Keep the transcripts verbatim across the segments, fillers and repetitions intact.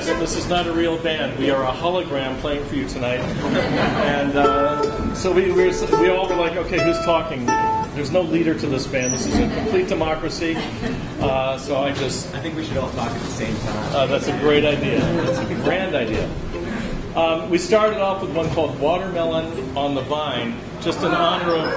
Yes, this is not a real band. We are a hologram playing for you tonight. And uh, so we, we, were, we all were like, okay, who's talking? There's no leader to this band. This is a complete democracy. Uh, so I just... I think we should all talk at the same time. Uh, that's a great idea. That's a grand idea. Um, we started off with one called Watermelon on the Vine, just in honor of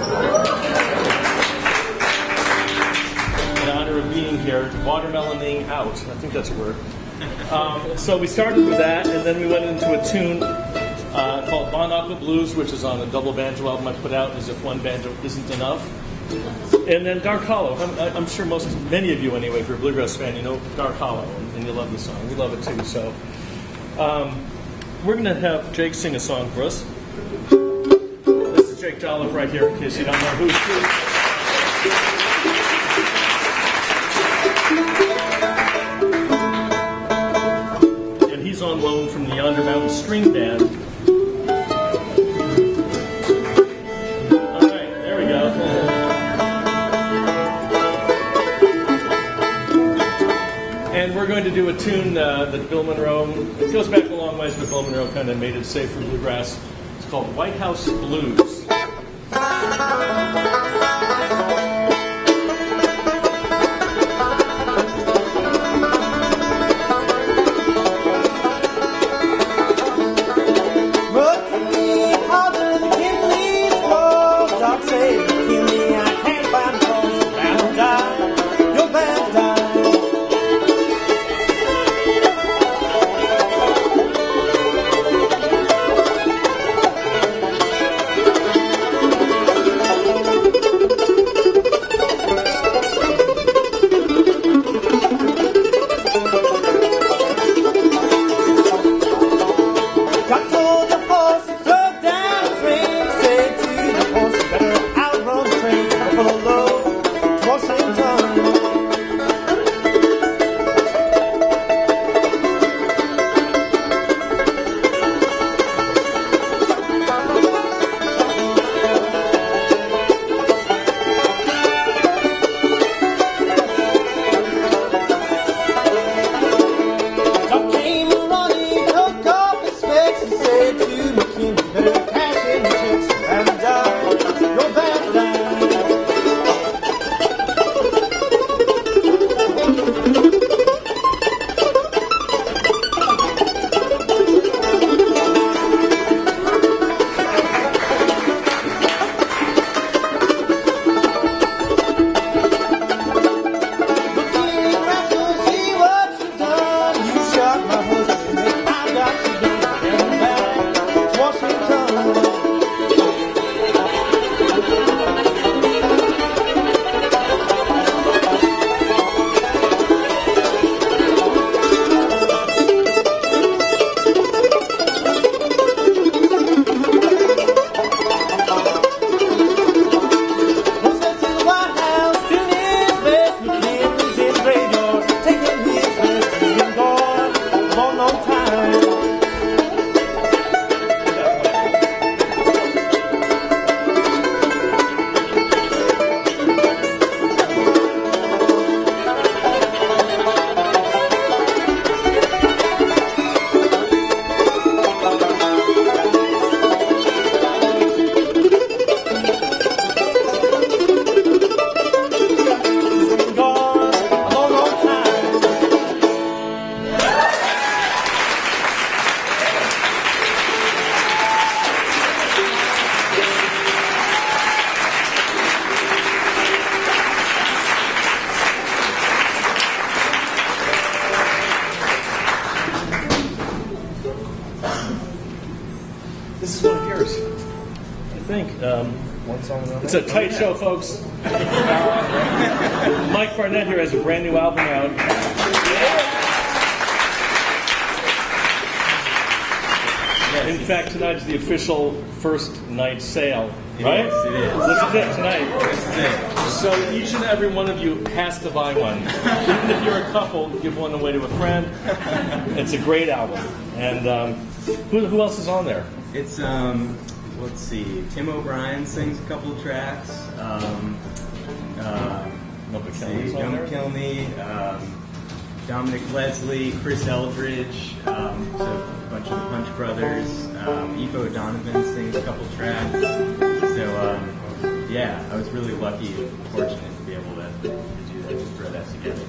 in honor of being here, watermeloning out. I think that's a word. Um, so we started with that, and then we went into a tune uh, called Bon Aqua Blues, which is on a double banjo album I put out, As If One Banjo Isn't Enough. And then Dark Hollow. I'm, I'm sure most, many of you anyway, if you're a bluegrass fan, you know Dark Hollow, and, and you love the song. We love it too. So um, we're going to have Jake sing a song for us. This is Jake Tolliff right here, in case you don't know who's who. And he's on loan from the Yonder Mountain String Band. All right, there we go. And we're going to do a tune uh, that Bill Monroe, it goes back a long ways, but Bill Monroe kind of made it safe for bluegrass. It's called White House Blues. This is one of yours, I think. Um, one song. It's a tight show, folks. Uh, Mike Barnett here has a brand new album out. In fact, tonight's the official first night sale, right? Yes, it is. This is it tonight. This is it. So each and every one of you has to buy one. Even if you're a couple, give one away to a friend. It's a great album. And um, who, who else is on there? It's, um, let's see, Tim O'Brien sings a couple of tracks. Um, uh, Don't let's Kill see, Me's on Don't there? Kill Me. Um, Dominic Leslie, Chris Eldridge, um, so a bunch of the Punch Brothers. Um, Aoife O'Donovan sings a couple tracks. So um, yeah, I was really lucky and fortunate to be able to, to do that, to throw that together.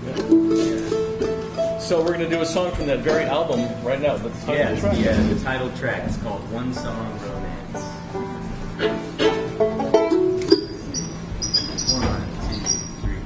Yeah. So we're going to do a song from that very album right now. The title Yeah, track. yeah, the title track is called One Song Romance. One, two, three.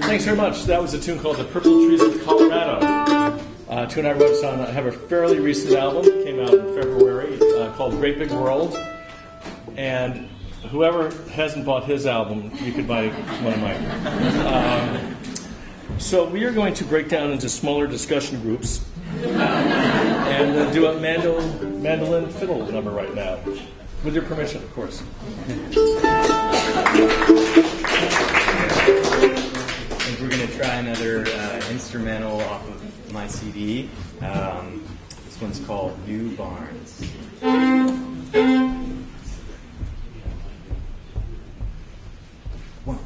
Thanks very much. That was a tune called The Purple Trees of Colorado. Uh, tune I wrote on, I have a fairly recent album, came out in February, uh, called Great Big World. And whoever hasn't bought his album, you could buy one of mine. Um, so we are going to break down into smaller discussion groups and uh, do a mandol, mandolin fiddle number right now. With your permission, of course. And we're going to try another uh, instrumental off of my C D. Um, this one's called New Barns. One.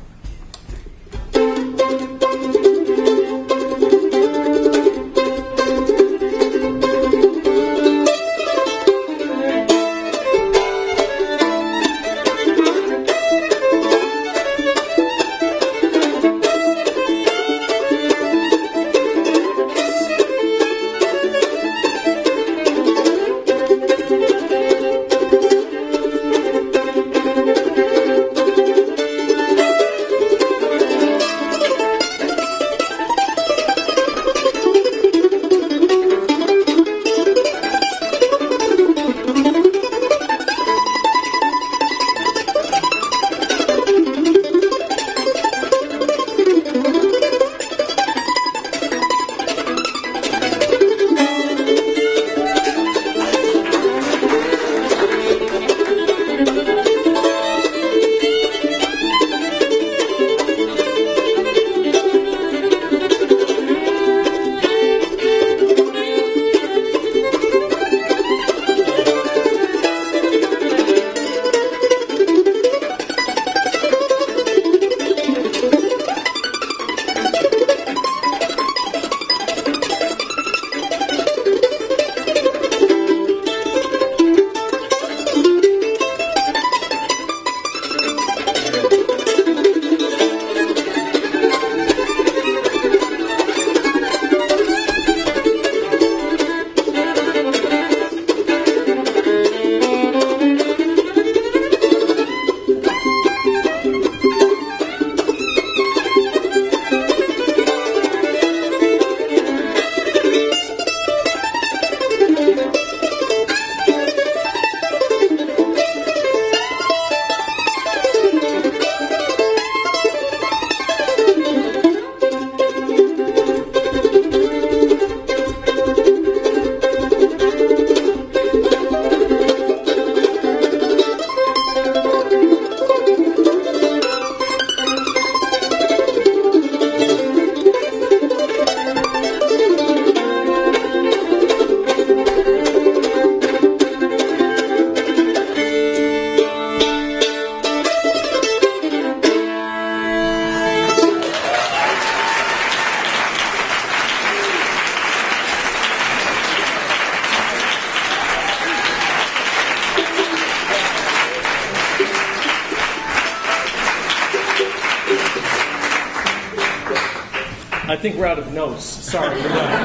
I think we're out of notes. Sorry, we're done.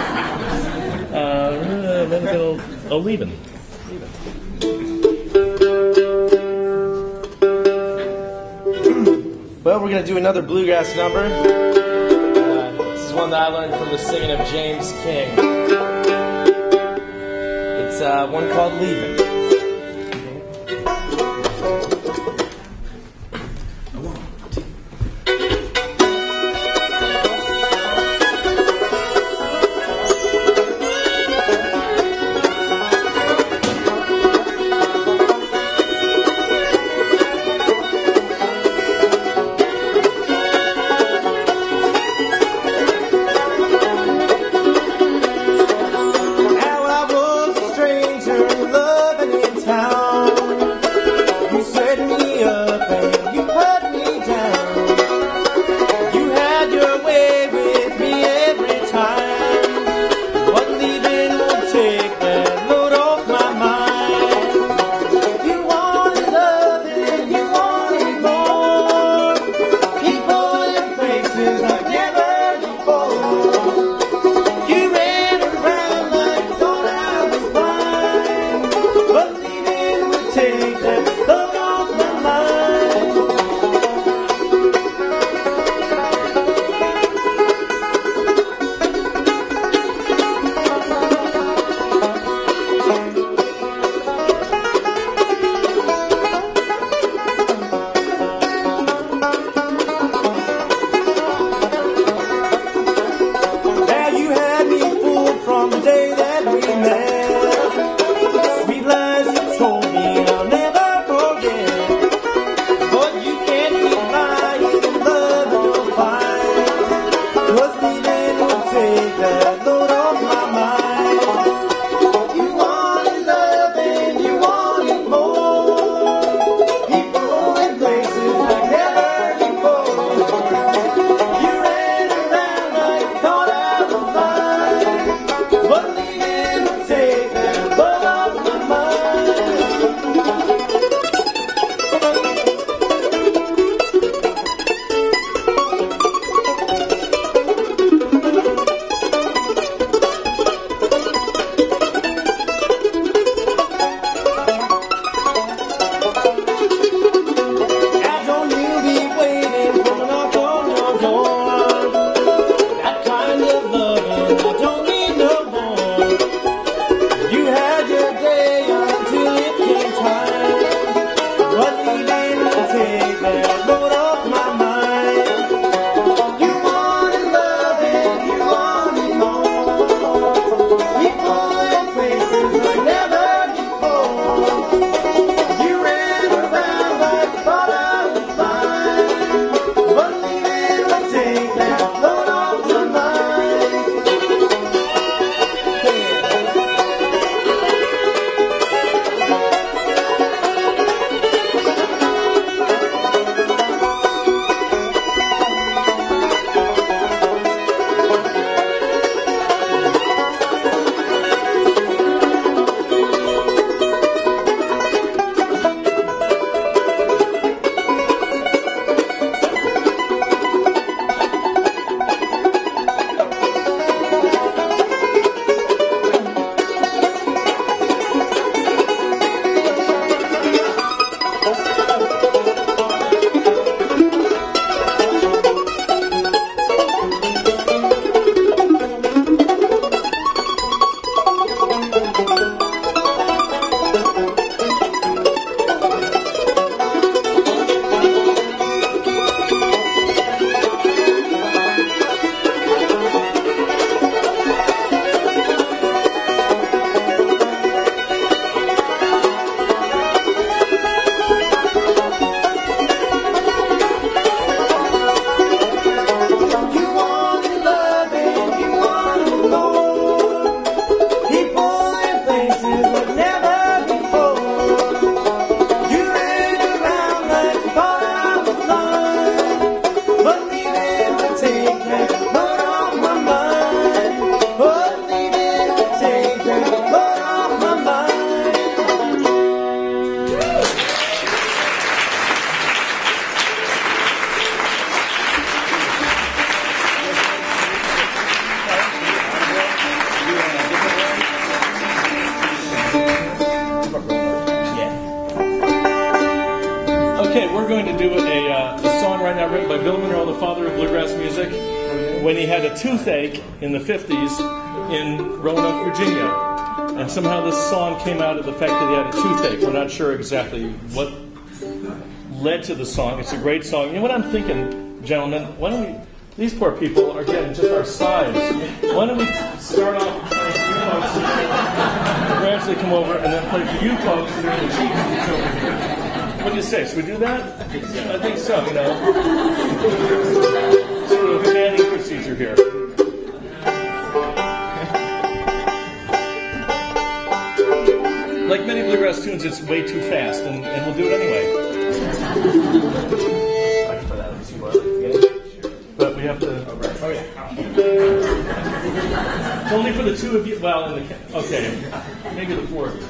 Uh, then go, oh, leaving. Well, we're going to do another bluegrass number. Uh, this is one that I learned from the singing of James King. It's uh, one called Leaving. Love that load off my mind. You wanted love and you wanted more. People and places like never before. You ran around like you thought I was fine, but leaving would take that load off my mind. Okay, we're going to do a, uh, a song right now written by Bill Monroe, the father of bluegrass music, when he had a toothache in the fifties in Roanoke, Virginia. And somehow this song came out of the fact that he had a toothache. We're not sure exactly what led to the song. It's a great song. You know what I'm thinking, gentlemen? Why don't we... These poor people are getting just our size. Why don't we start off playing for you folks, gradually come over, and then play for you folks that are in the cheap seats over here. What do you say? Should we do that? I think so. I think so, you know. Sort of a standing procedure here. Like many bluegrass tunes, it's way too fast, and, and we'll do it anyway. I can put that on the two But we have to. Oh, yeah. It's only for the two of you. Well, in the, okay. Maybe the four of you.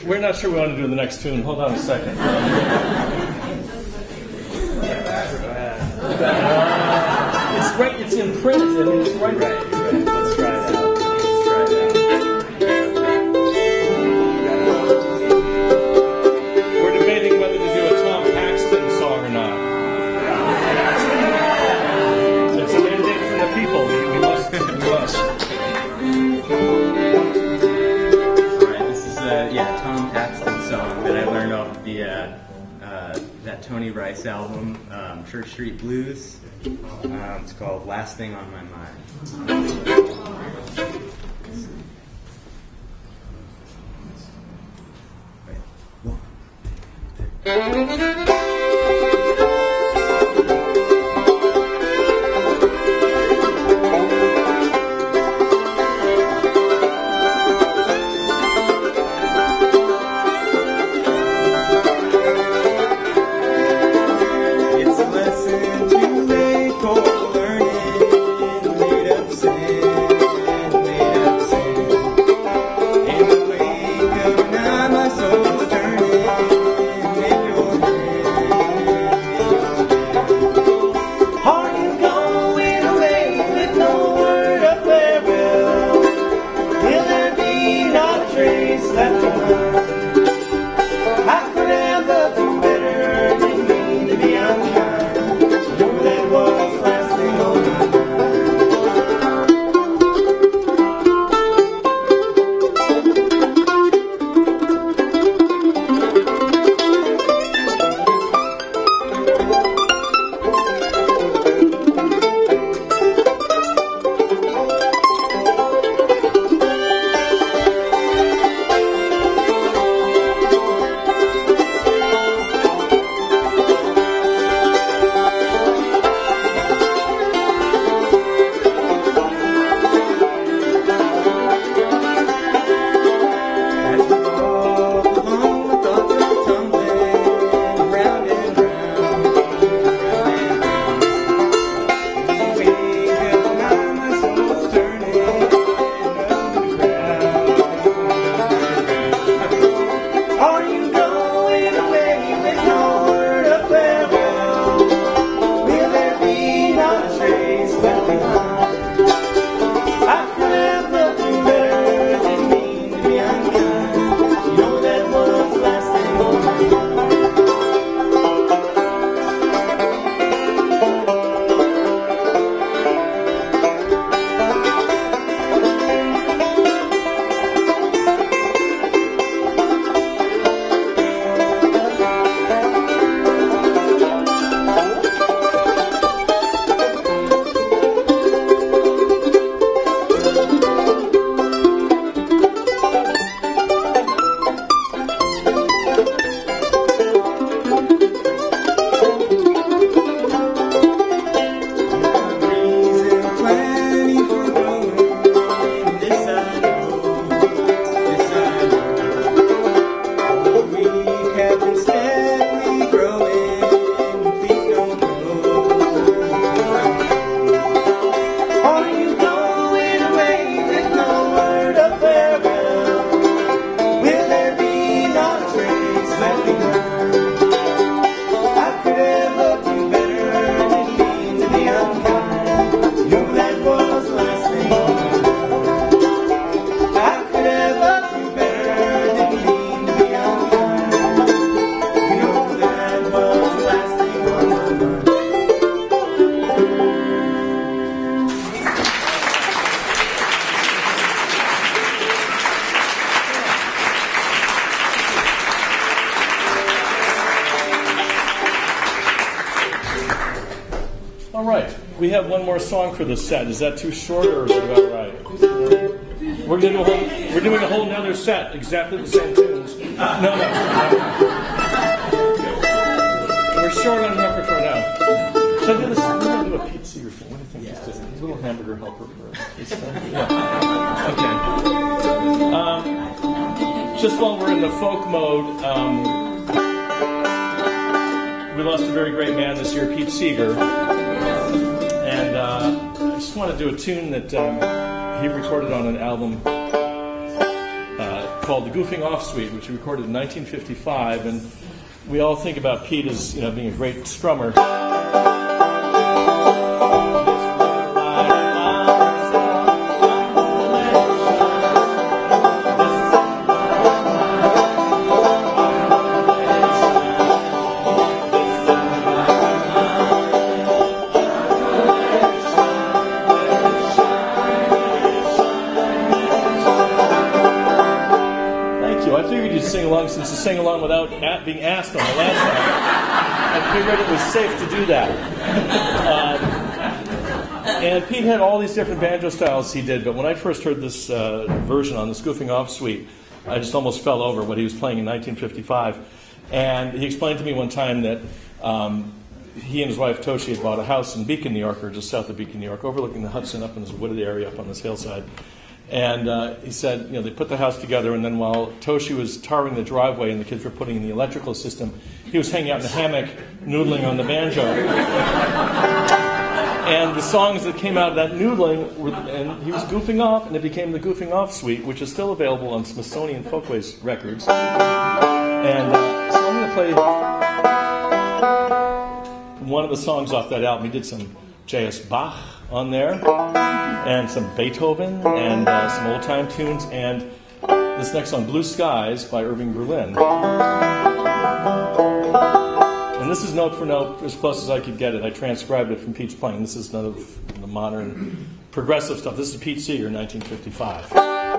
we're not sure we want to do the next tune. Hold on a second. Uh, it's right. It's in print. I mean, it's right. Right, right. Let's try it out. Let's try it out. We're debating whether to do a Tom Paxton song or not. It's a mandate from the people. We, we must. We must. All right, this is a yeah Tom Paxton song that I learned off of the uh, uh, that Tony Rice album, um, Church Street Blues. Um, it's called "Last Thing on My Mind." Right. One. It's a lesson too late for learning, made of sand, made of sand. In the wake of night, my soul's turning. Make your hand, make your hand. Are you going away with no word of farewell? Will there be not a trace left behind? I could have loved you better, didn't mean to be unkind. Know that was the last thing on my As we walk along, my thoughts are tumbling round and round, round and round. In the wake of night, my soul's turning underground. Are you going away with no word of farewell? Will there be not a trace left behind? I could have loved you better, didn't mean to be unkind. You know that was the last thing on my mind. Reason plenty for going, this I know, this I know. For we have been steadily growing, please don't go. Are you going away with no word of farewell? Will there be not a trace left behind? I could have loved you better, didn't mean to be unkind. You know that was the last thing on my mind. I could have loved you better, didn't mean to be unkind. You know that was the last thing on my mind. All right. We have one more song for the set. Is that too short, or is it about right? We're gonna do a whole. We're doing a whole nother set, exactly the same tunes. No, no. We're short on repertoire now. Should I do this? We're gonna do a Pete Seeger thing. What do you think? Yeah. Just a little hamburger helper for this time. Yeah. Okay. Um, just while we're in the folk mode, um, we lost a very great man this year, Pete Seeger. And uh, I just want to do a tune that um, he recorded on an album uh, called the Goofing Off Suite, which he recorded in nineteen fifty-five, and we all think about Pete as, you know, being a great strummer. Since you sang along without being asked on the last time, I figured it was safe to do that. Um, and Pete had all these different banjo styles he did, but when I first heard this uh, version on the Goofing Off Suite, I just almost fell over what he was playing in nineteen fifty-five. And he explained to me one time that um, he and his wife Toshi had bought a house in Beacon, New York, or just south of Beacon, New York, overlooking the Hudson up in this wooded area up on this hillside. And uh, he said, you know, they put the house together, and then while Toshi was tarring the driveway and the kids were putting in the electrical system, he was hanging out in the hammock, noodling on the banjo. And the songs that came out of that noodling, were, and he was goofing off, and it became the Goofing Off Suite, which is still available on Smithsonian Folkways records. And uh, so I'm going to play one of the songs off that album. He did some J S Bach on there, and some Beethoven, and uh, some old-time tunes, and this next song, Blue Skies, by Irving Berlin. And this is note for note, as close as I could get it. I transcribed it from Pete's playing. This is none of the modern progressive stuff. This is Pete Seeger, nineteen fifty-five.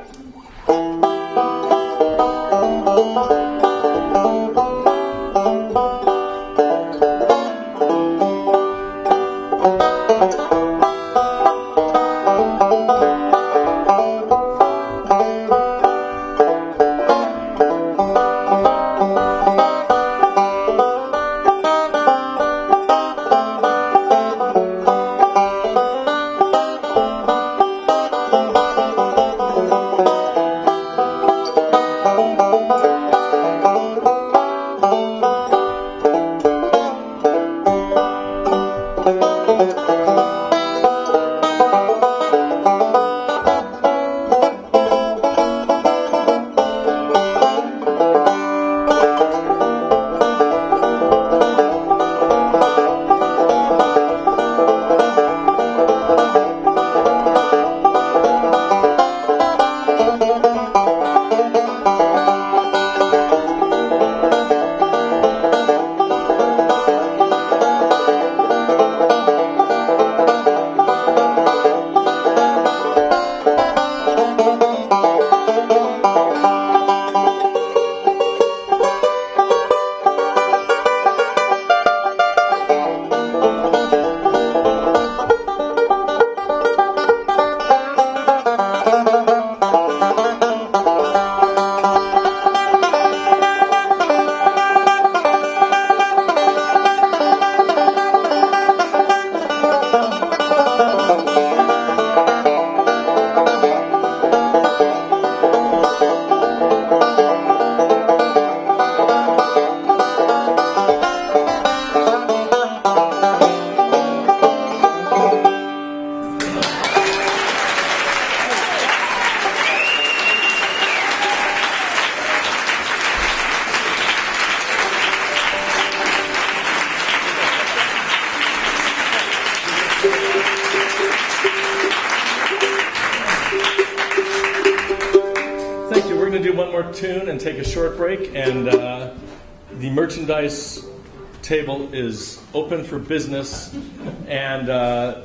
Tune and take a short break, and uh, the merchandise table is open for business, and uh,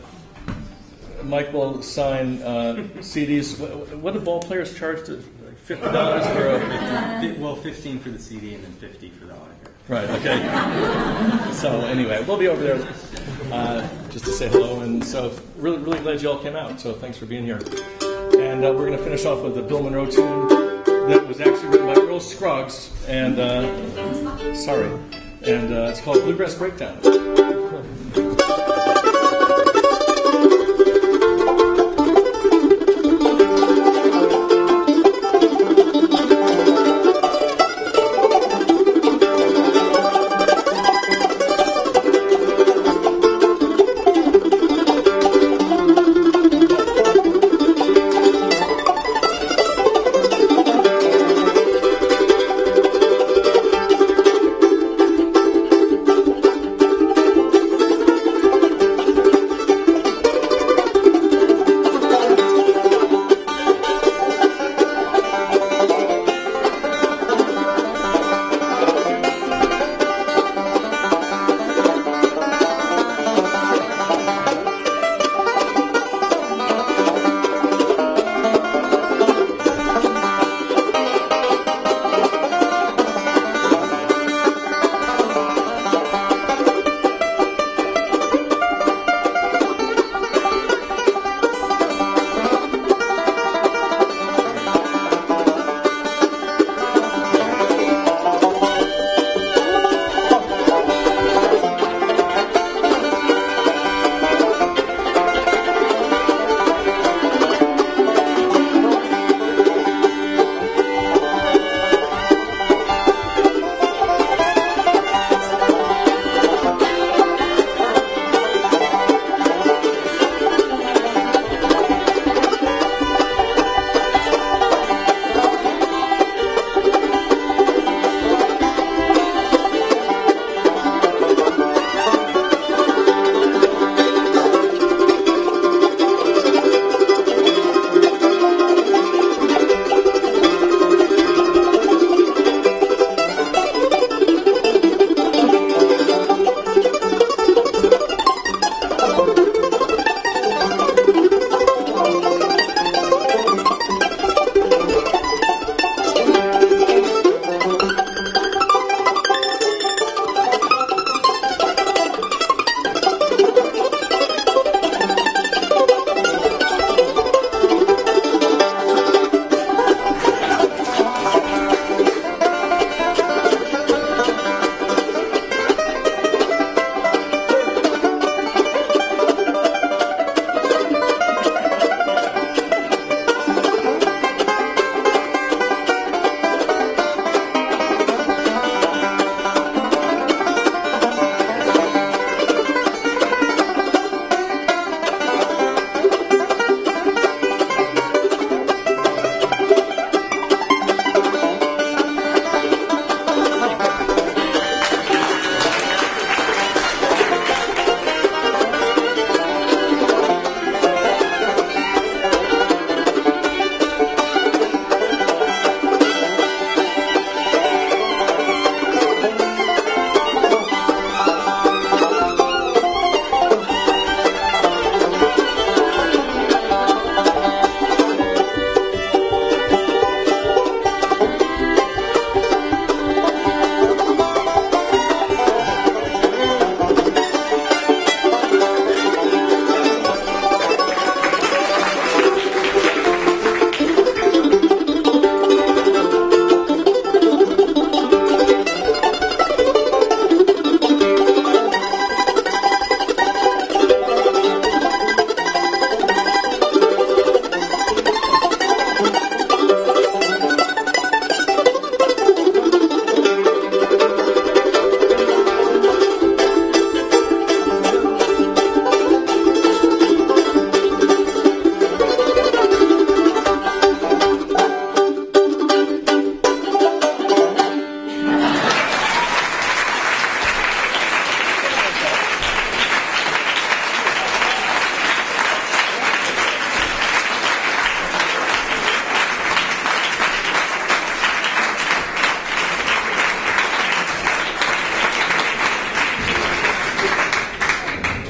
Mike will sign uh, C Ds. What, what do ball players charge? To, like fifty dollars for a fifty, well, fifteen for the C D and then fifty for the autograph. Right. Okay. So anyway, we'll be over there uh, just to say hello, and so really, really glad you all came out. So thanks for being here, and uh, we're going to finish off with the Bill Monroe tune that was actually written by Earl Scruggs, and uh, sorry, and uh, it's called Bluegrass Breakdown.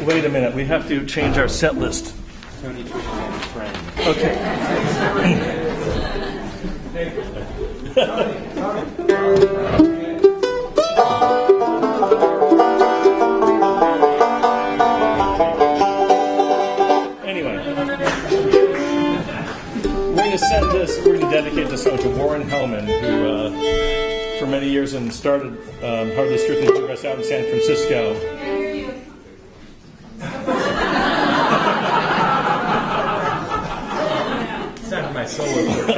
wait a minute. We have to change our set list. Tony Trischka and friend. Okay. Anyway, we're going to send this. We're going to dedicate this song to Warren Hellman, who, uh, for many years, and started um, Hardly Strictly Bluegrass out in San Francisco. My solo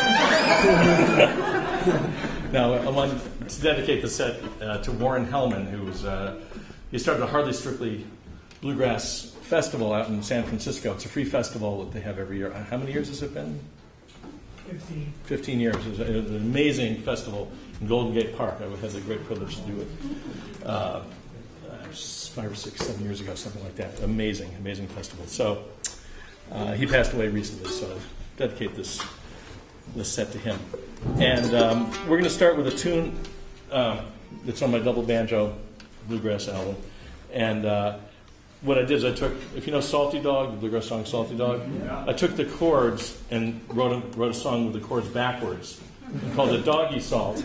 Now, I want to dedicate the set uh, to Warren Hellman, who was uh, he started a Hardly Strictly Bluegrass Festival out in San Francisco. It's a free festival that they have every year. How many years has it been? Fifteen. Fifteen years. It was an amazing festival in Golden Gate Park. I had the great privilege to do it uh, five or six, seven years ago, something like that. Amazing, amazing festival. So uh, he passed away recently, so dedicate this this set to him. And um, we're going to start with a tune uh, that's on my double banjo bluegrass album. And uh, what I did is I took, if you know Salty Dog, the bluegrass song Salty Dog, yeah. I took the chords and wrote a, wrote a song with the chords backwards and called it Doggy Salt.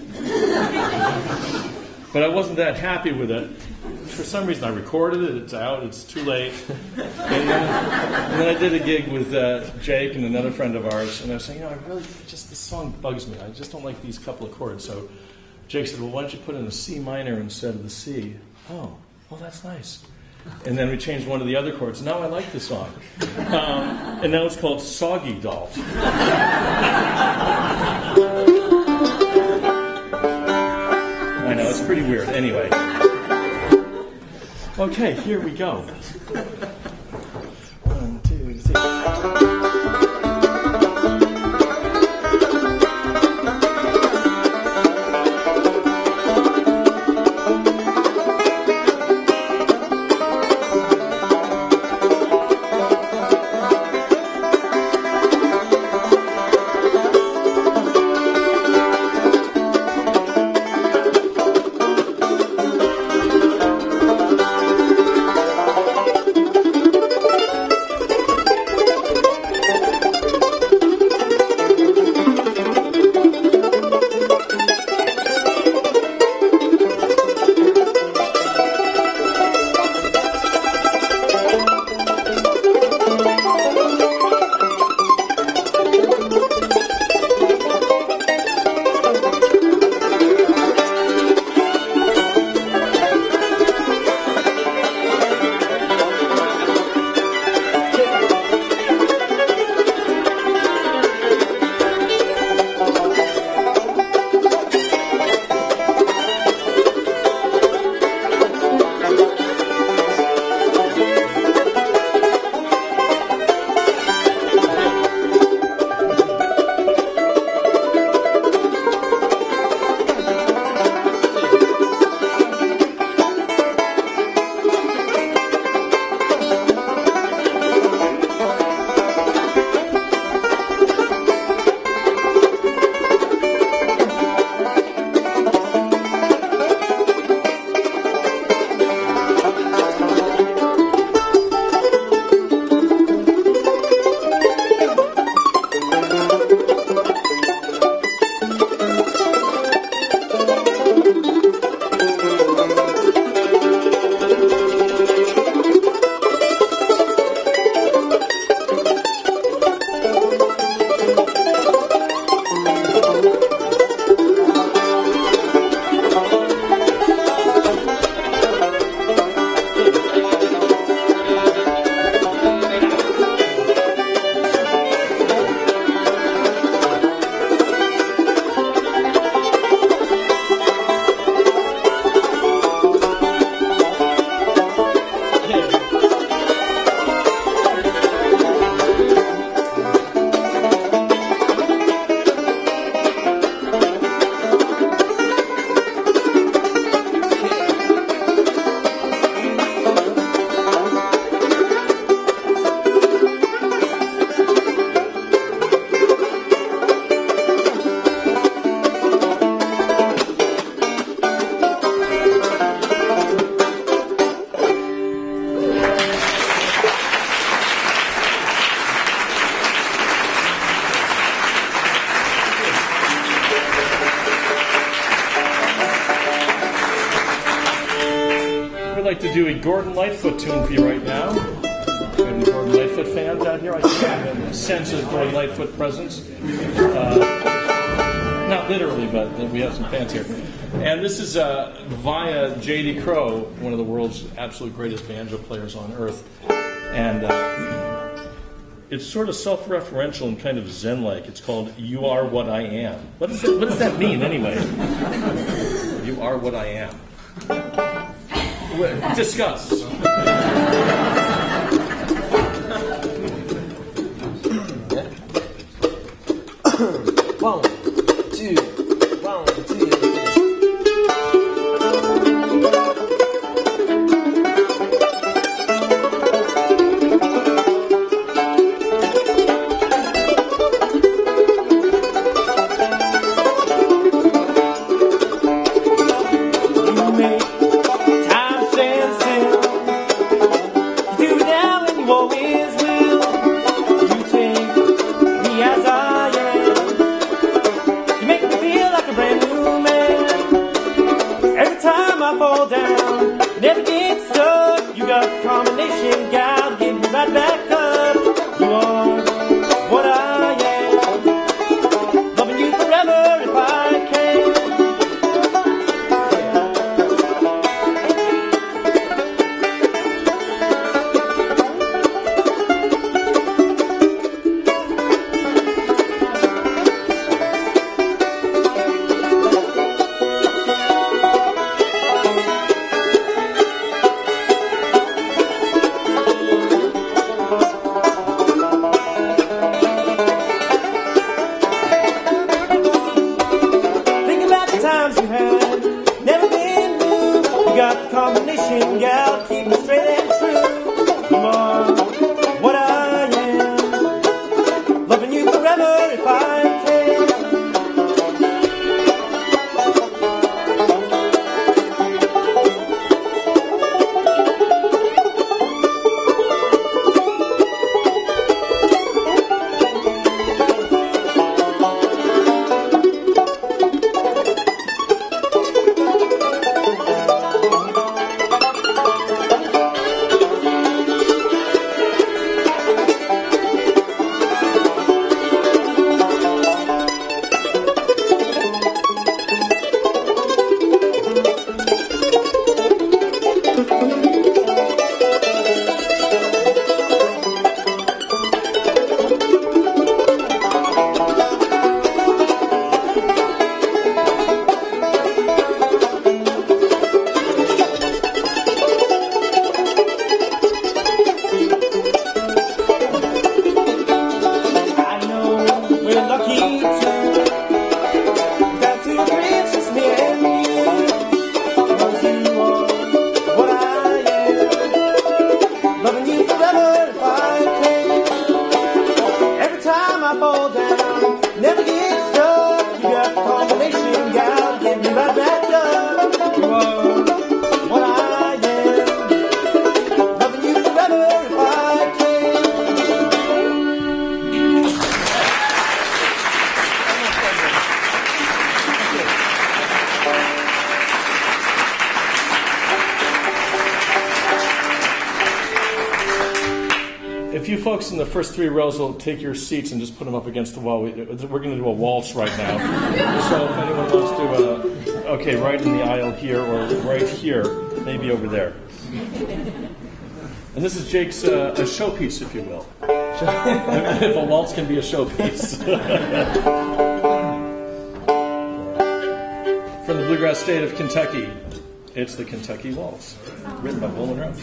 But I wasn't that happy with it. For some reason, I recorded it. It's out. It's too late. And then, and then I did a gig with uh, Jake and another friend of ours, and I was saying, you know, I really just this song bugs me. I just don't like these couple of chords. So Jake said, well, why don't you put in a C minor instead of the C? Oh, well, that's nice. And then we changed one of the other chords. Now I like the song, um, and now it's called Soggy Dalt. I know, it's pretty weird. Anyway. Okay, here we go. One, two, three. Thank you. to do a Gordon Lightfoot tune for you right now. We have any Gordon Lightfoot fans out here? I can have a sense of Gordon Lightfoot presence. Uh, not literally, but we have some fans here. And this is uh, via J D Crowe, one of the world's absolute greatest banjo players on earth. And uh, it's sort of self-referential and kind of zen-like. It's called You Are What I Am. What does that, what does that mean, anyway? You are what I am. Discuss. One, two, one, two. If you folks in the first three rows will take your seats and just put them up against the wall, we, we're going to do a waltz right now. So if anyone wants to, uh, okay, right in the aisle here or right here, maybe over there. And this is Jake's uh, a showpiece, if you will. If a waltz can be a showpiece. From the bluegrass state of Kentucky, it's the Kentucky Waltz, written by Will Monroe.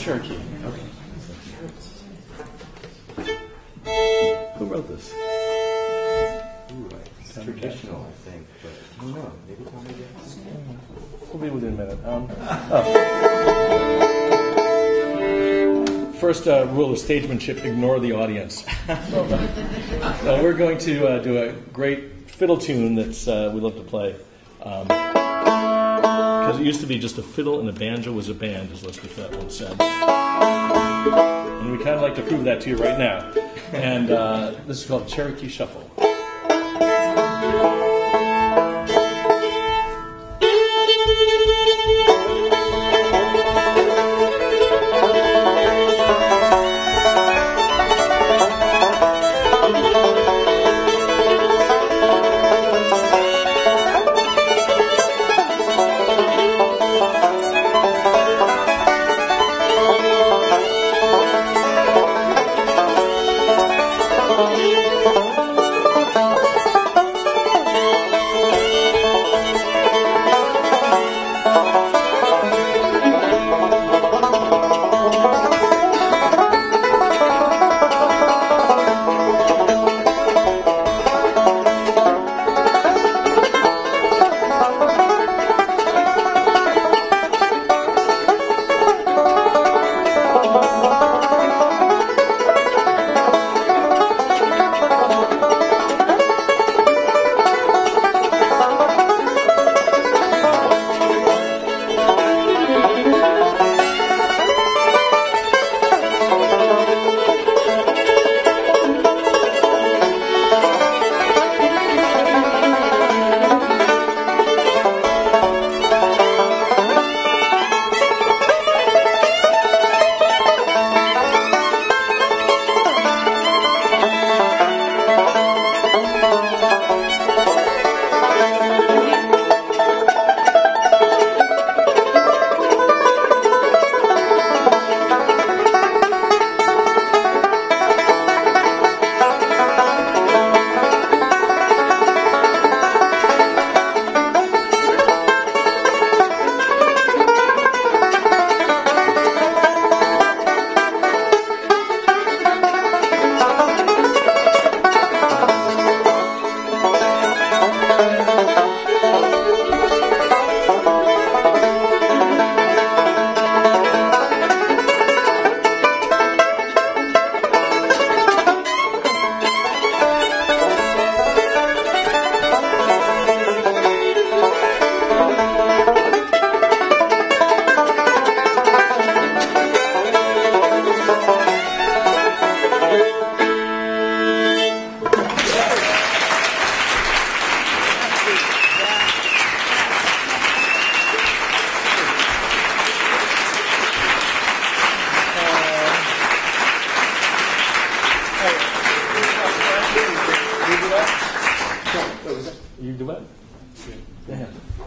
Cherokee. Okay. Who wrote this? Ooh, it's traditional, I think, but I don't know. Maybe Tommy Guess. We'll be within a minute. Um, oh. First uh, rule of stagemanship, ignore the audience. So we're going to uh, do a great fiddle tune that's uh, we love to play. Because um, it used to be just a fiddle and a banjo was a band, as Leslie Fett once said. And we kind of like to prove that to you right now. And uh, this is called Cherokee Shuffle. You do what? Yeah.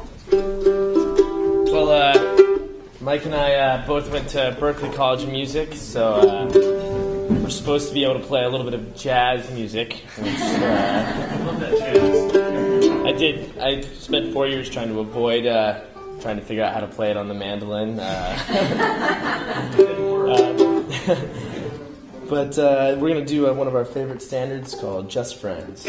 Well, uh, Mike and I uh, both went to Berklee College of Music, so uh, we're supposed to be able to play a little bit of jazz music. Which, uh, I love that jazz. I did. I spent four years trying to avoid uh, trying to figure out how to play it on the mandolin. Uh, uh, but uh, we're going to do uh, one of our favorite standards called Just Friends.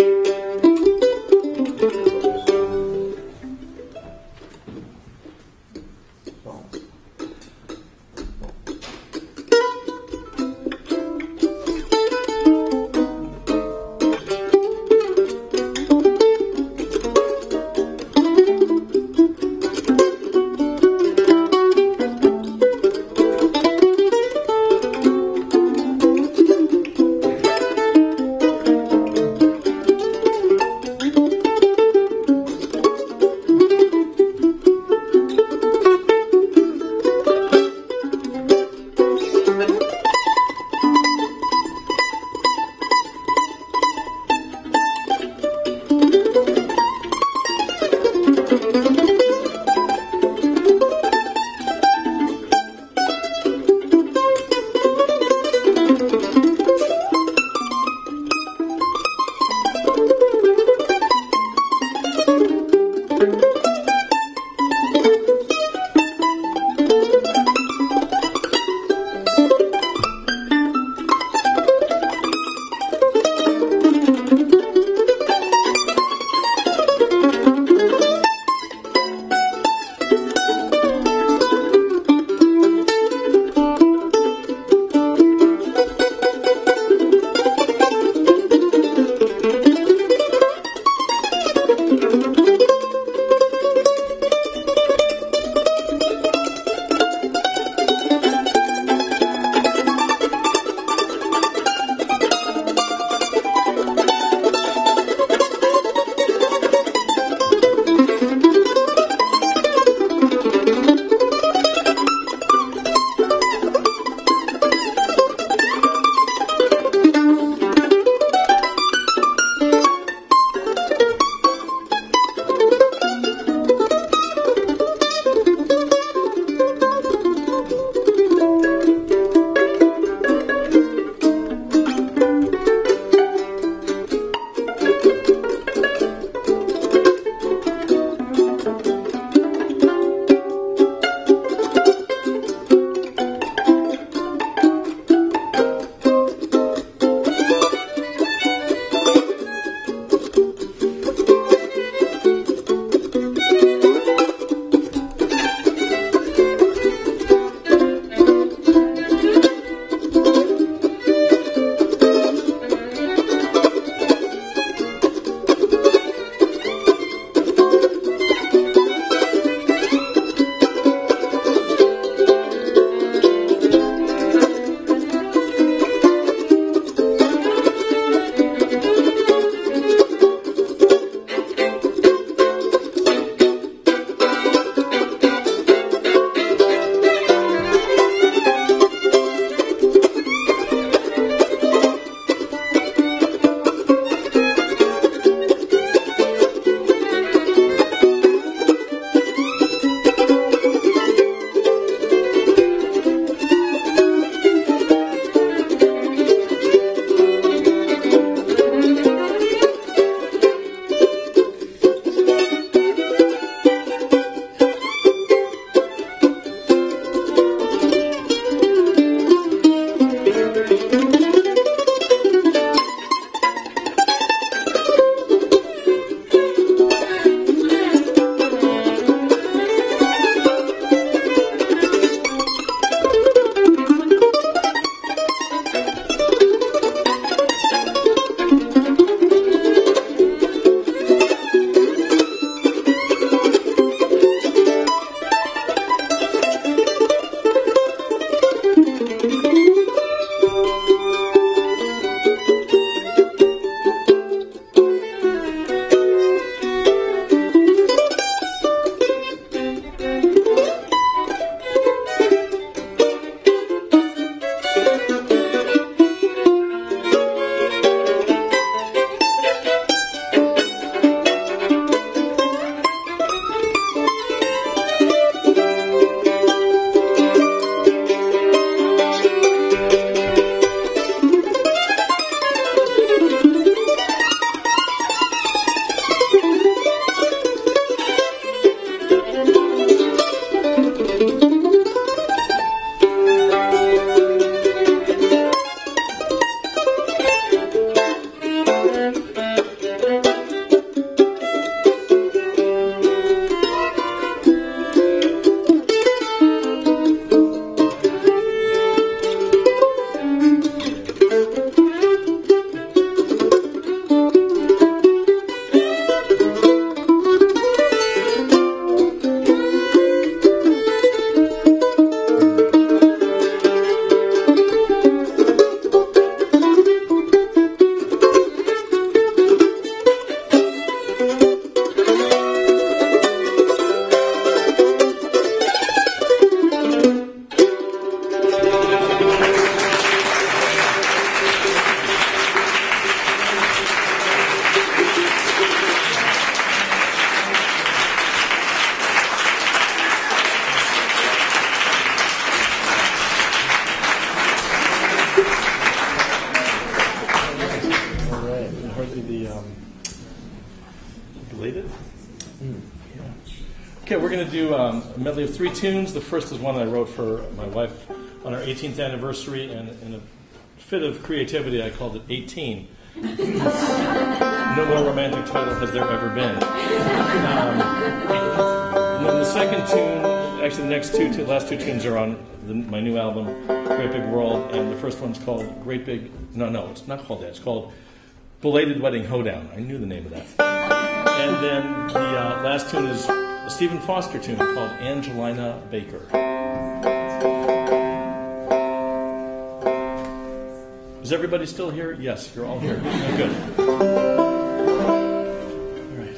going to do um, a medley of three tunes. The first is one I wrote for my wife on our eighteenth anniversary, and in a fit of creativity, I called it eighteen. No more romantic title has there ever been. Um, and then the second tune, actually the next two, two last two tunes are on the, my new album, Great Big World, and the first one's called Great Big, no, no, it's not called that, it's called Belated Wedding Hoedown. I knew the name of that. And then the uh, last tune is a Stephen Foster tune called Angelina Baker. Is everybody still here? Yes, you're all here. Oh, good. All right.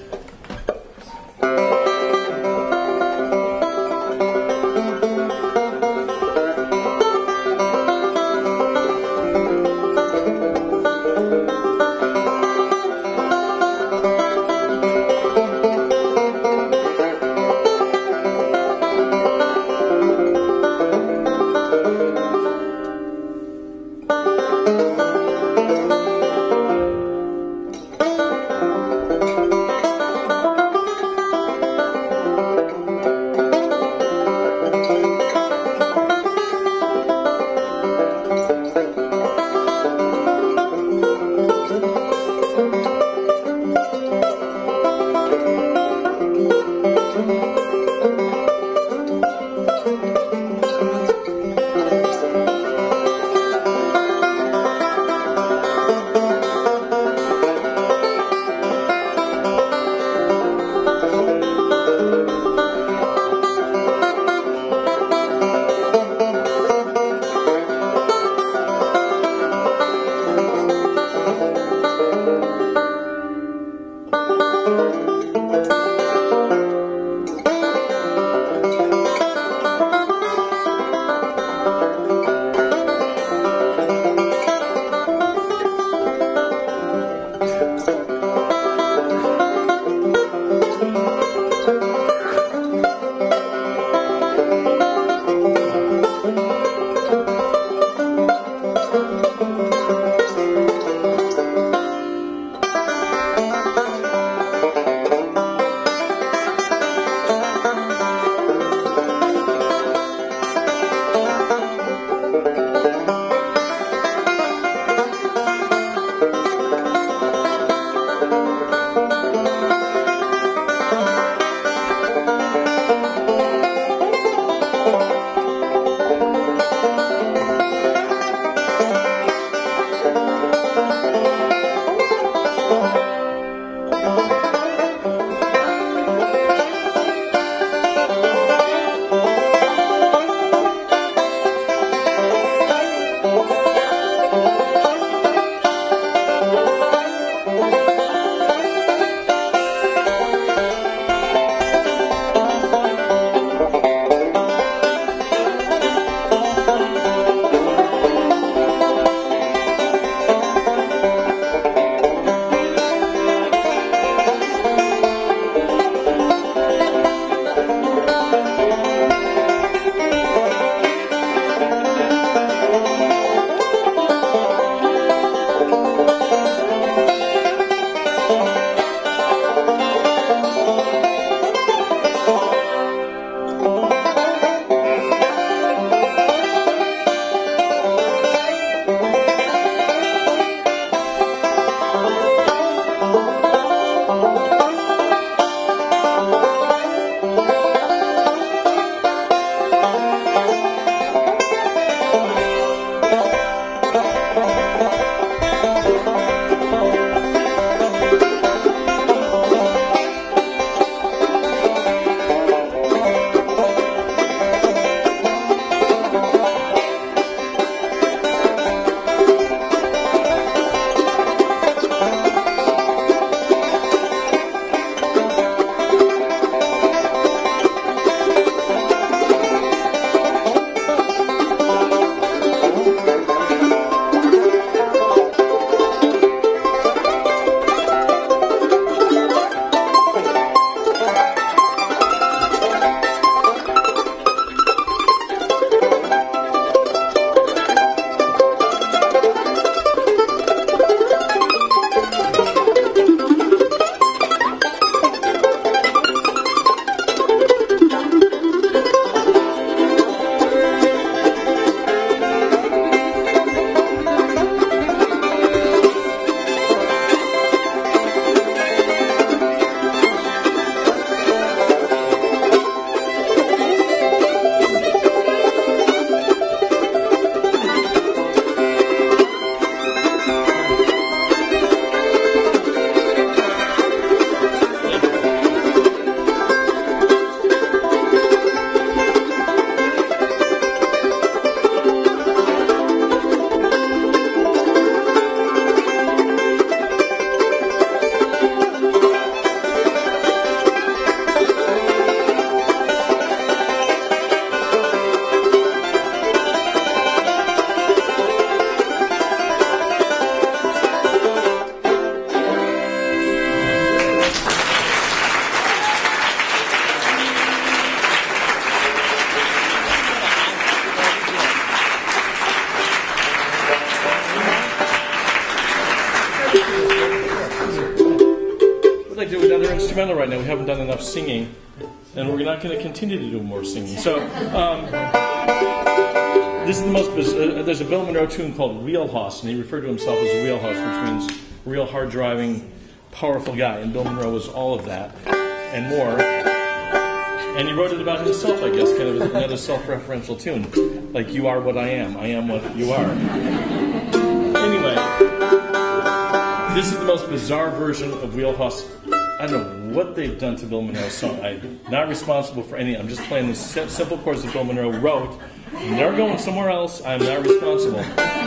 to do another instrumental right now. We haven't done enough singing, and we're not going to continue to do more singing. So, um, this is the most. Uh, there's a Bill Monroe tune called Wheelhouse, and he referred to himself as a wheelhouse, which means real hard driving, powerful guy. And Bill Monroe was all of that and more. And he wrote it about himself, I guess, kind of another self-referential tune, like "You are what I am. I am what you are." Anyway, this is the most bizarre version of Wheelhouse. I don't know what they've done to Bill Monroe's song. I'm not responsible for any. I'm just playing the simple chords that Bill Monroe wrote. They're going somewhere else. I'm not responsible.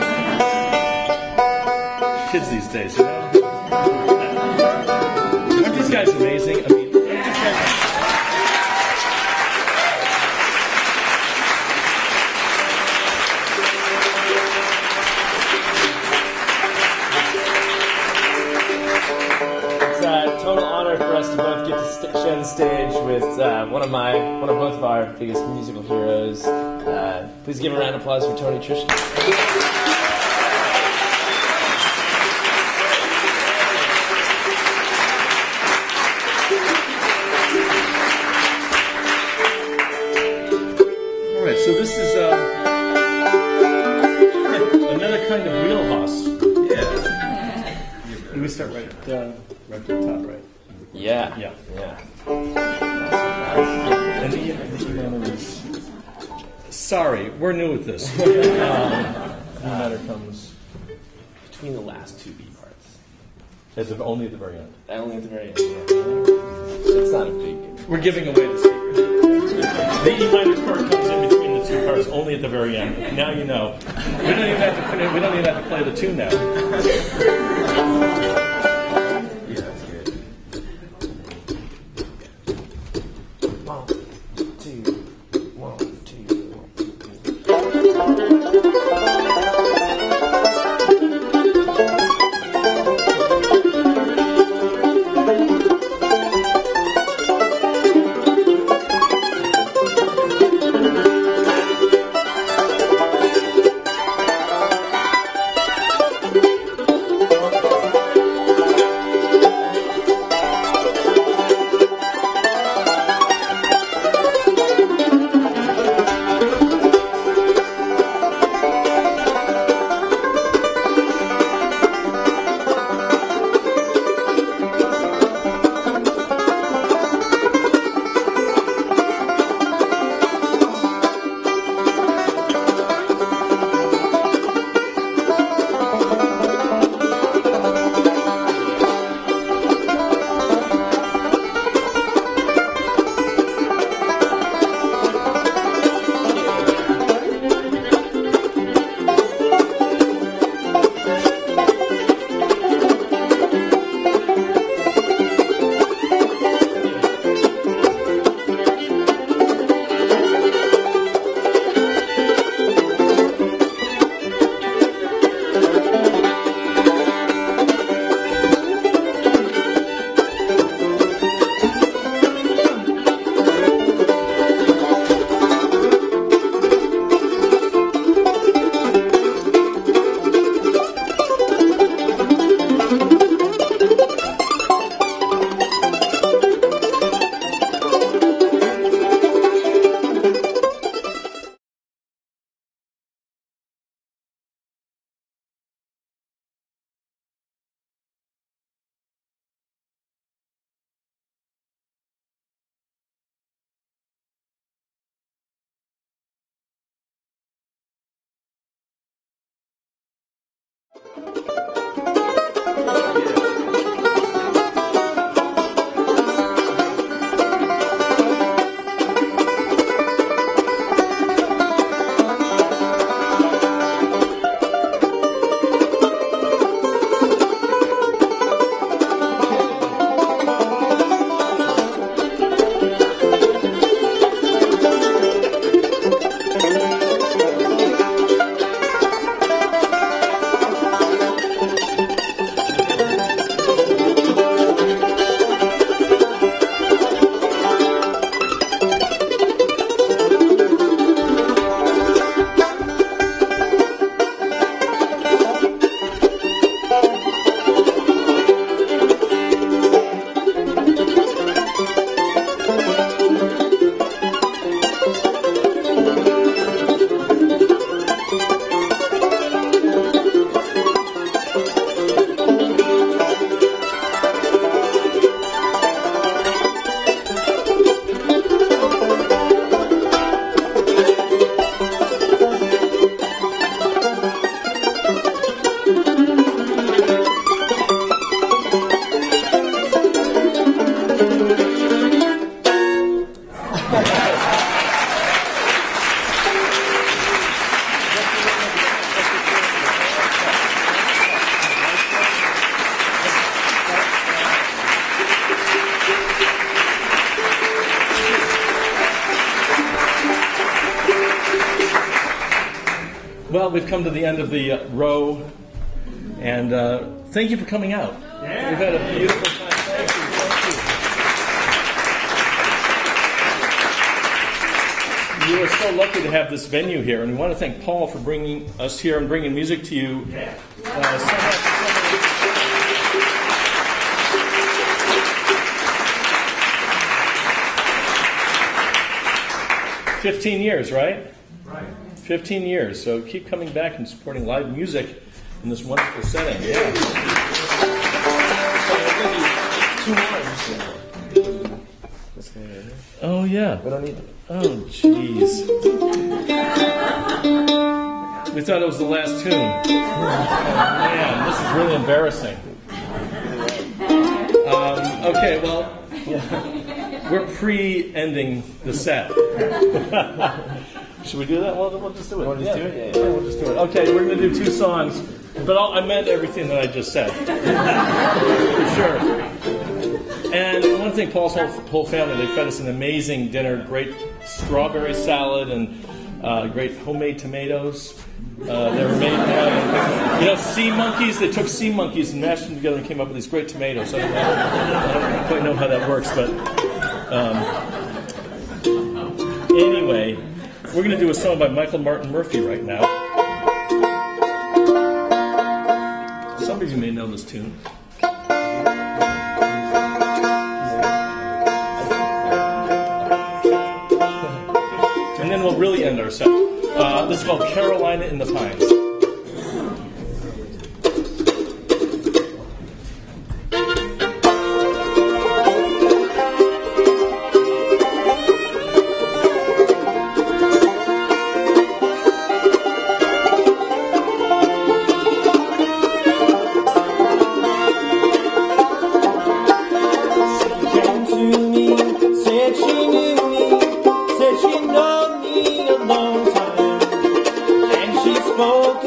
Kids these days, you know? Aren't these guys amazing? I mean, aren't these guys... Total honor for us to both get to st- share the stage with uh, one of my, one of both of our biggest musical heroes. Uh, please give a round of applause for Tony Trischka. All right, so this is uh, another kind of wheelhouse. Yeah. Do we start right, uh, right from the top, right? Yeah. Yeah. Yeah. And the, the email is, sorry, we're new at this. um, the matter comes Between the last two B parts. at the, only at the very end. Only at the very end. Yeah. It's not a big. We're giving away the secret. The E minor chord comes in between the two parts, only at the very end. Now you know. We don't even have to finish, we don't even have to play the tune now. Yeah, that's good. One, two, one, two, one, two. Well, we've come to the end of the uh, row, and uh, thank you for coming out. Yeah. We've had a beautiful time. Thank you. Thank you. You are so lucky to have this venue here, and we want to thank Paul for bringing us here and bringing music to you. Yeah. Uh, so much, so much. Fifteen years, right? Right. Fifteen years. So keep coming back and supporting live music in this wonderful setting. Yeah. Two more. Oh yeah. We don't need. Oh jeez. We thought it was the last tune. Oh man, this is really embarrassing. Um, okay, well, we're pre-ending the set. Should we do that? Well, we'll just do it. Want to just do it? Yeah, yeah. We'll just do it. Okay, we're going to do two songs, but I'll, I meant everything that I just said. For sure. And one thing, Paul's whole, whole family, they fed us an amazing dinner, great strawberry salad and uh, great homemade tomatoes. Uh, they were made, uh, you know, sea monkeys. They took sea monkeys and mashed them together and came up with these great tomatoes. I don't, know, I don't quite know how that works, but um, anyway, we're going to do a song by Michael Martin Murphey right now. Some of you may know this tune. And then we'll really end our set. Uh, this is called Carolina in the Pines. Came to me, said she knew me, said she known me a long time, and she spoke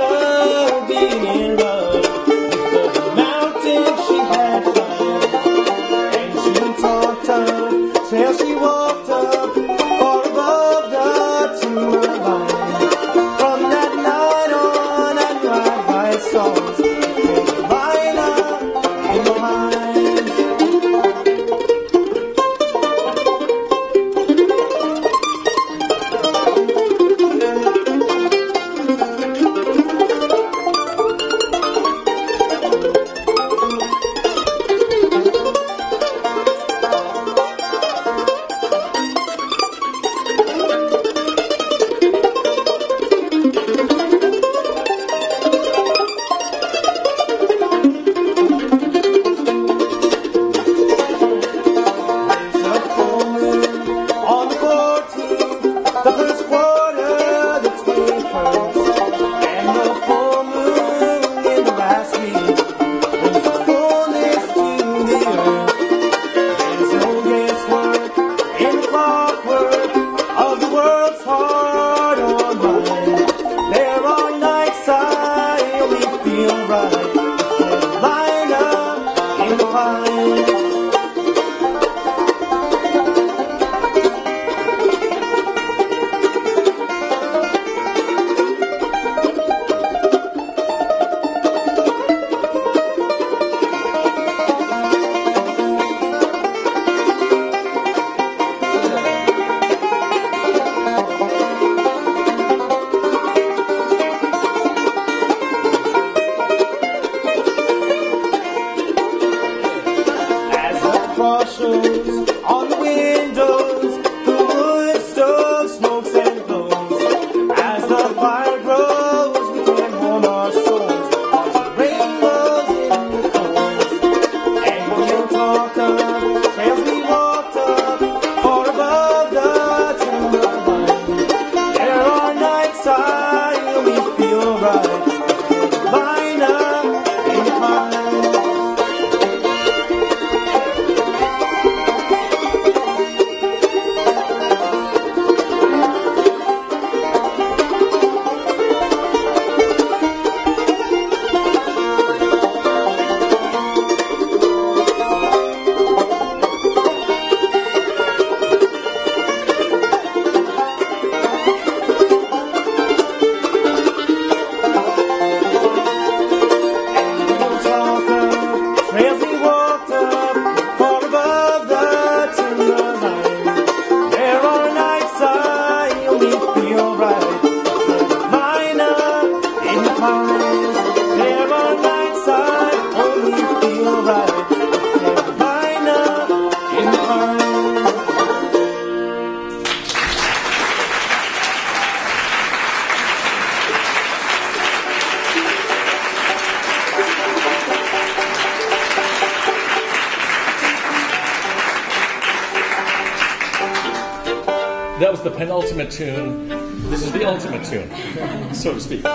That was the penultimate tune. This is the ultimate tune, so to speak.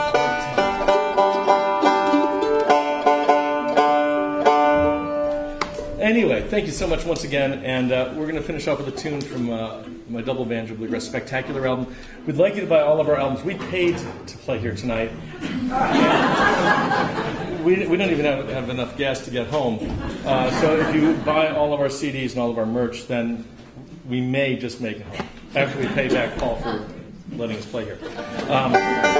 Anyway, thank you so much once again, and uh, we're going to finish off with a tune from uh, my Double Banjo Bluegrass Spectacular album. We'd like you to buy all of our albums. We paid to play here tonight. we, we don't even have, have enough gas to get home. Uh, so if you buy all of our C Ds and all of our merch, then we may just make it home after we pay back Paul for letting us play here. Um,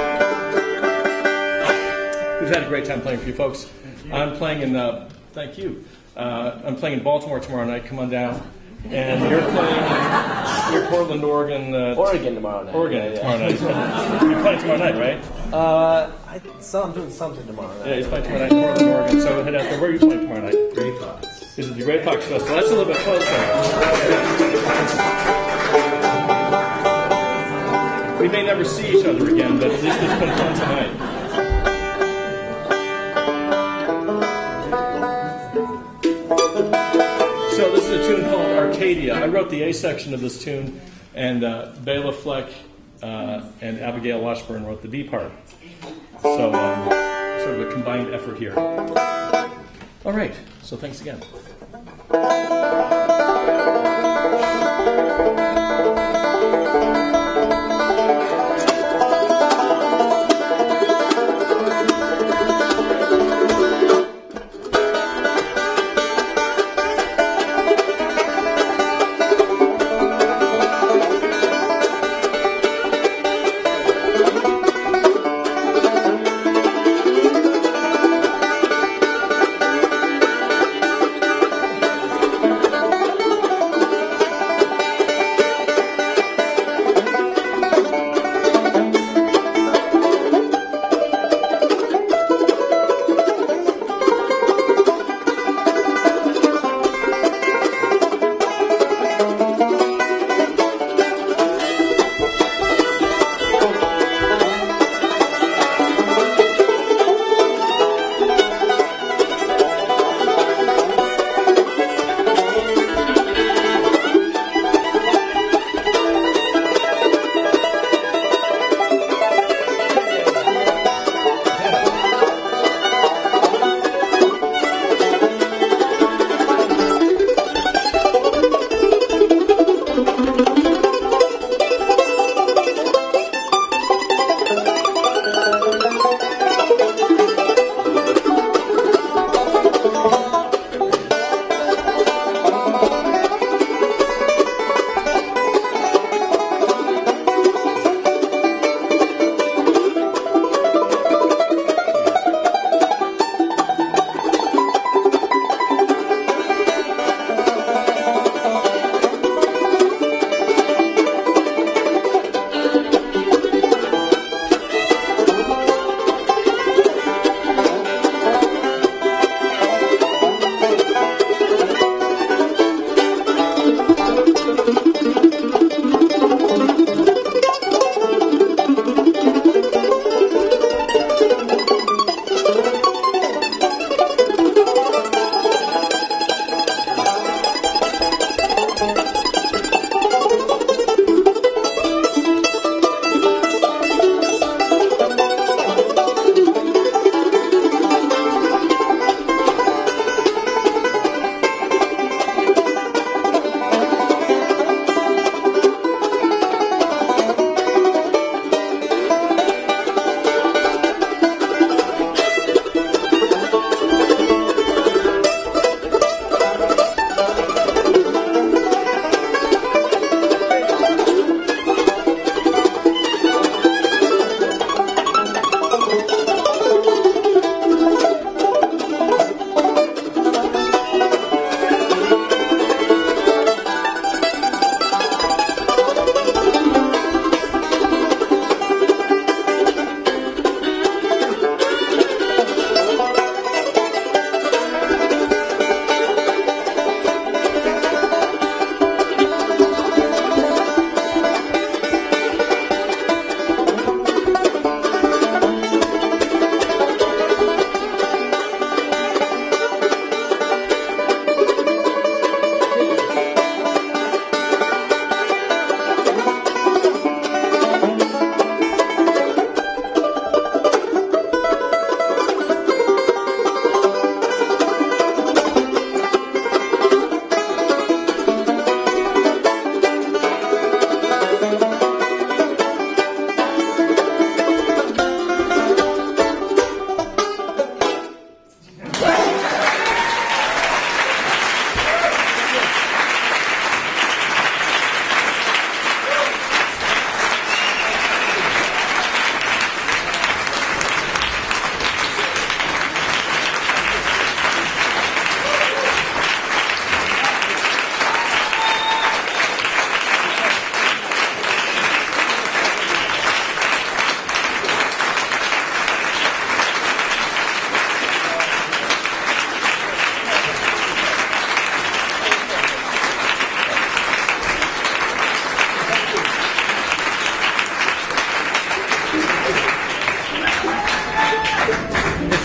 we've had a great time playing for you folks. I'm playing in, uh, thank you. Uh, I'm playing in Baltimore tomorrow night. Come on down. And you're playing in you're Portland, Oregon. Uh, Oregon tomorrow night. Oregon yeah, yeah. tomorrow night. You're playing tomorrow night, right? Uh, I, so I'm doing something tomorrow night. Yeah, he's playing tomorrow night in Portland, Oregon. So head out there. Where are you playing tomorrow night? Gray Fox. This is the Gray Fox Festival. That's a little bit closer. We may never see each other again, but at least it's been fun tonight. So this is a tune called Arcadia. I wrote the A section of this tune, and uh, Bela Fleck uh, and Abigail Washburn wrote the B part. So um, sort of a combined effort here. All right, so thanks again.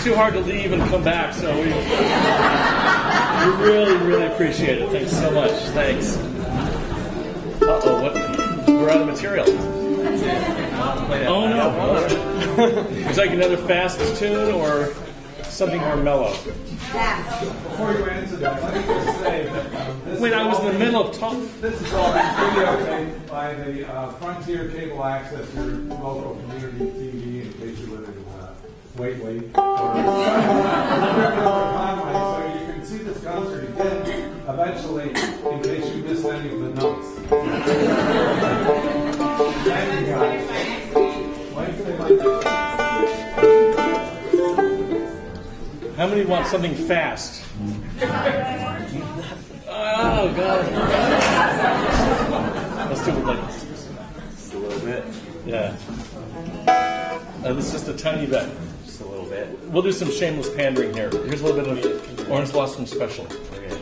too hard to leave and come back, so we, we really, really appreciate it. Thanks so much. Thanks. Uh-oh, what? We're out of material. Oh, no. Would you like another fast tune or something more mellow? Before you answer that, let me just say that um, this Wait, is I was all in the been- middle of talking. This is all been videotaped by the uh, Frontier Cable Access, your local community T V, in case you live in uh, Whately. Or Conway, so you can see this concert again eventually, in case you missed any of the notes. Thank you, guys. Wednesday, Monday. How many want something fast? Oh, God. Let's do it like just a little bit. Yeah. Uh, this is just a tiny bit. Just a little bit. We'll do some shameless pandering here. Here's a little bit of Orange Blossom Special. Okay.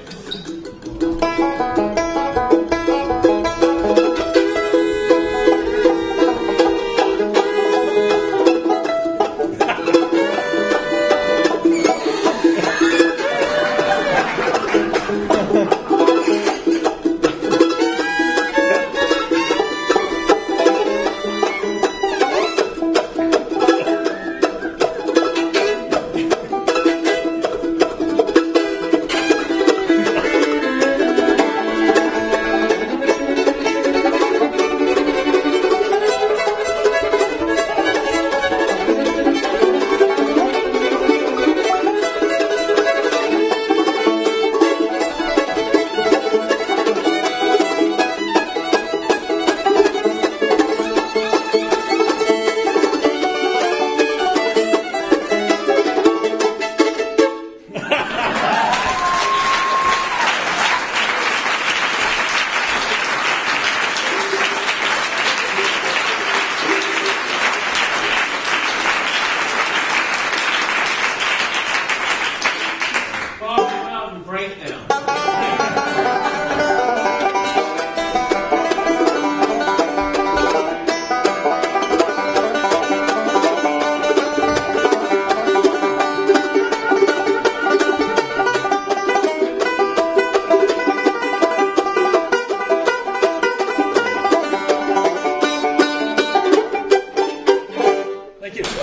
Thank you.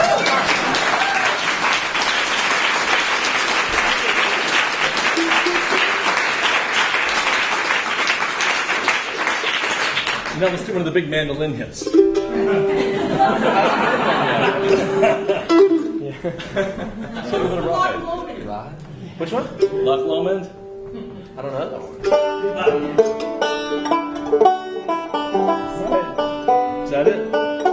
Now let's do one of the big mandolin hits. Which one? Loch Lomond? I don't know that one. Is that it?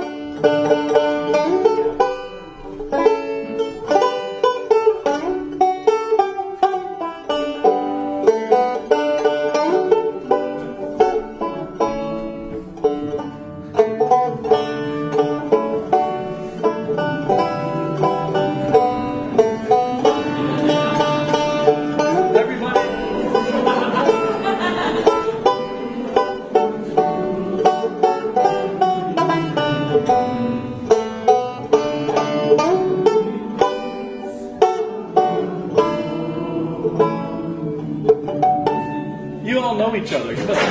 You all know each other. You must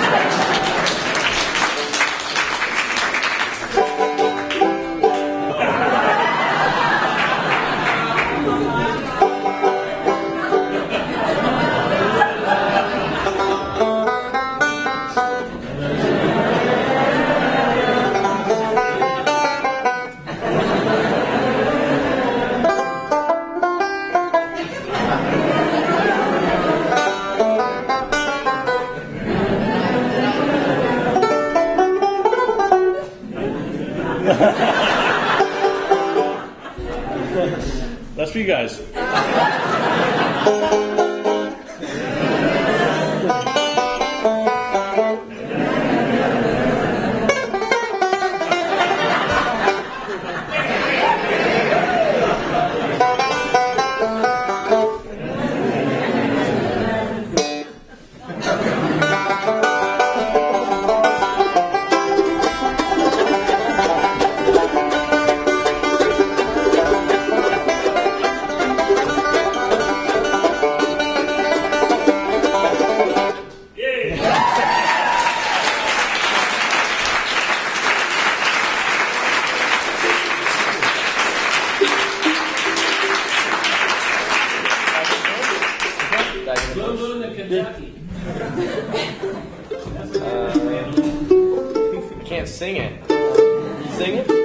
That's for you guys. sing it. You sing it?